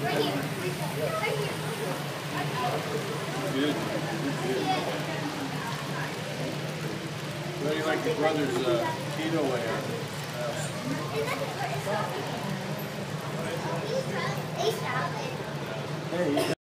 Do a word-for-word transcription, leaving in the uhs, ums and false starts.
Good. Good. How do you like your brother's uh, keto way on the house? Hey.